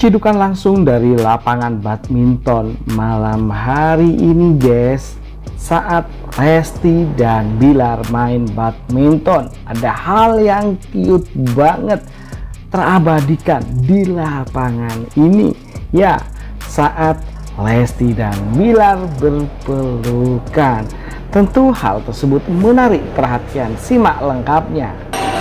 Cidukan langsung dari lapangan badminton malam hari ini guys. Saat Lesti dan Bilar main badminton, ada hal yang cute banget terabadikan di lapangan ini. Ya, saat Lesti dan Bilar berpelukan. Tentu hal tersebut menarik perhatian, simak lengkapnya.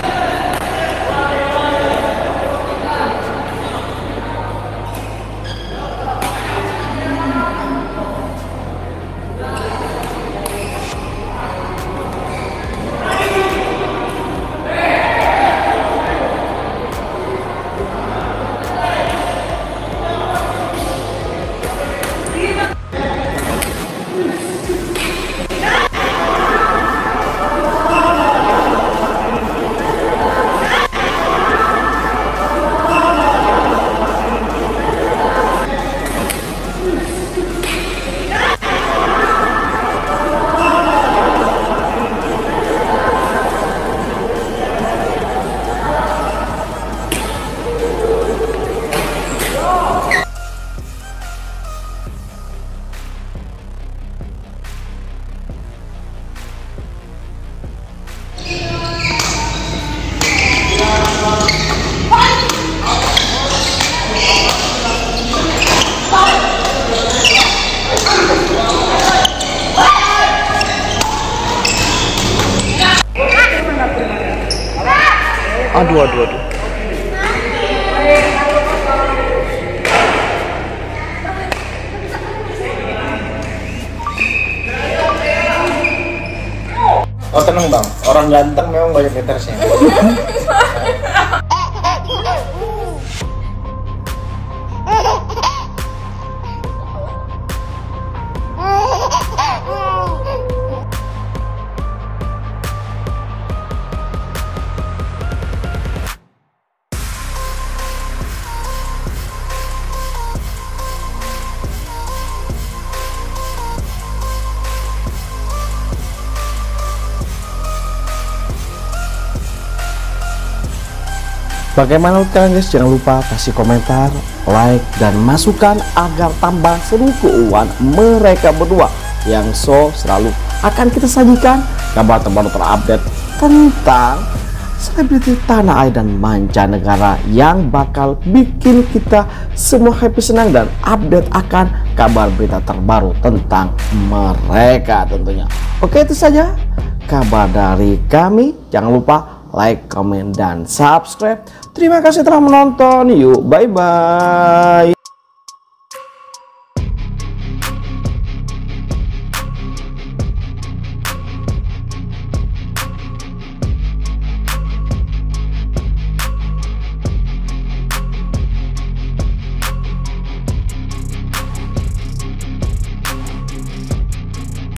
Aduh. Oh tenang bang, orang ganteng memang banyak hatersnya. Bagaimana menurut kalian guys? Jangan lupa kasih komentar, like, dan masukan agar tambah seru keuangan mereka berdua yang selalu akan kita sajikan kabar terbaru terupdate tentang selebriti tanah air dan mancanegara yang bakal bikin kita semua happy, senang, dan update akan kabar berita terbaru tentang mereka tentunya. Oke, itu saja kabar dari kami. Jangan lupa like, comment, dan subscribe. Terima kasih telah menonton. Yuk, bye-bye.